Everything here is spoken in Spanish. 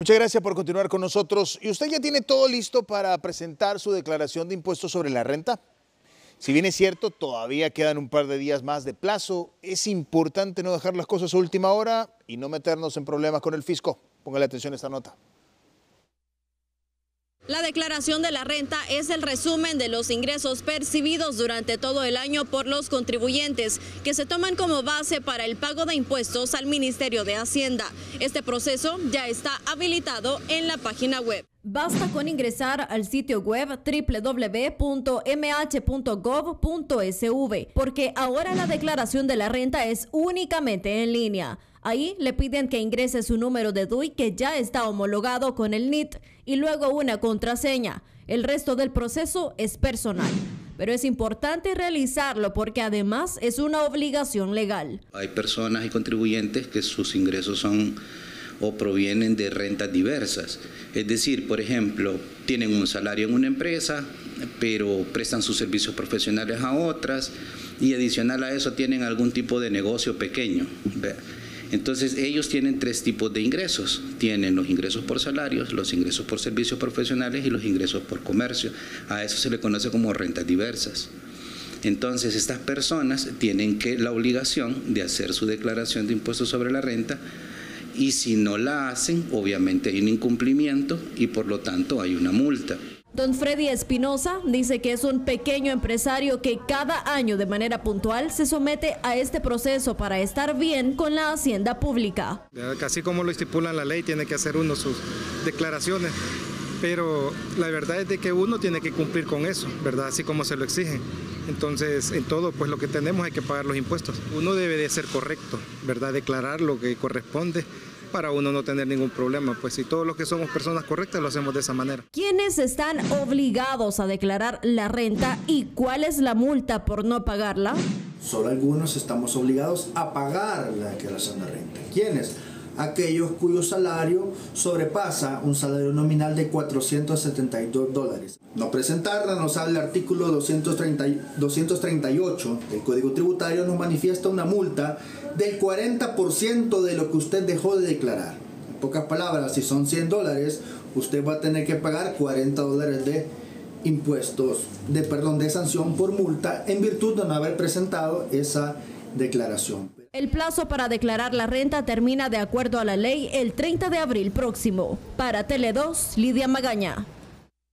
Muchas gracias por continuar con nosotros. ¿Y usted ya tiene todo listo para presentar su declaración de impuestos sobre la renta? Si bien es cierto, todavía quedan un par de días más de plazo, es importante no dejar las cosas a última hora y no meternos en problemas con el fisco. Póngale atención a esta nota. La declaración de la renta es el resumen de los ingresos percibidos durante todo el año por los contribuyentes, que se toman como base para el pago de impuestos al Ministerio de Hacienda. Este proceso ya está habilitado en la página web. Basta con ingresar al sitio web www.mh.gov.sv, porque ahora la declaración de la renta es únicamente en línea. Ahí le piden que ingrese su número de DUI, que ya está homologado con el NIT, y luego una contraseña. El resto del proceso es personal, pero es importante realizarlo porque además es una obligación legal. Hay personas y contribuyentes que sus ingresos son o provienen de rentas diversas. Es decir, por ejemplo, tienen un salario en una empresa, pero prestan sus servicios profesionales a otras y adicional a eso tienen algún tipo de negocio pequeño. Entonces ellos tienen tres tipos de ingresos. Tienen los ingresos por salarios, los ingresos por servicios profesionales y los ingresos por comercio. A eso se le conoce como rentas diversas. Entonces estas personas tienen la obligación de hacer su declaración de impuestos sobre la renta, y si no la hacen, obviamente hay un incumplimiento y por lo tanto hay una multa. Don Freddy Espinosa dice que es un pequeño empresario que cada año de manera puntual se somete a este proceso para estar bien con la hacienda pública. Así como lo estipula la ley, tiene que hacer uno sus declaraciones, pero la verdad es de que uno tiene que cumplir con eso, ¿verdad? Así como se lo exigen. Entonces, en todo, pues lo que tenemos hay que pagar los impuestos. Uno debe de ser correcto, ¿verdad? Declarar lo que corresponde para uno no tener ningún problema. Pues si todos los que somos personas correctas lo hacemos de esa manera. ¿Quiénes están obligados a declarar la renta y cuál es la multa por no pagarla? Solo algunos estamos obligados a pagar la declaración de renta. ¿Quiénes? Aquellos cuyo salario sobrepasa un salario nominal de $472. No presentarla nos habla el artículo 238 del Código Tributario, nos manifiesta una multa del 40% de lo que usted dejó de declarar. En pocas palabras, si son $100, usted va a tener que pagar $40 de impuestos, de sanción por multa en virtud de no haber presentado esa declaración. El plazo para declarar la renta termina de acuerdo a la ley el 30 de abril próximo. Para Tele 2, Lidia Magaña.